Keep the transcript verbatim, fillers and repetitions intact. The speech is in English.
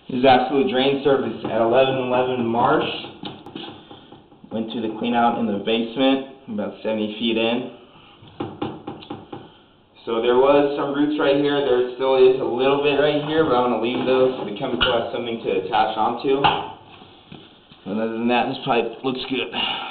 This is absolute drain service at eleven eleven Marsh. Went to the clean out in the basement, about seventy feet in. So there was some roots right here. There still is a little bit right here, but I'm going to leave those so the chemical has something to attach onto. And other than that, this pipe looks good.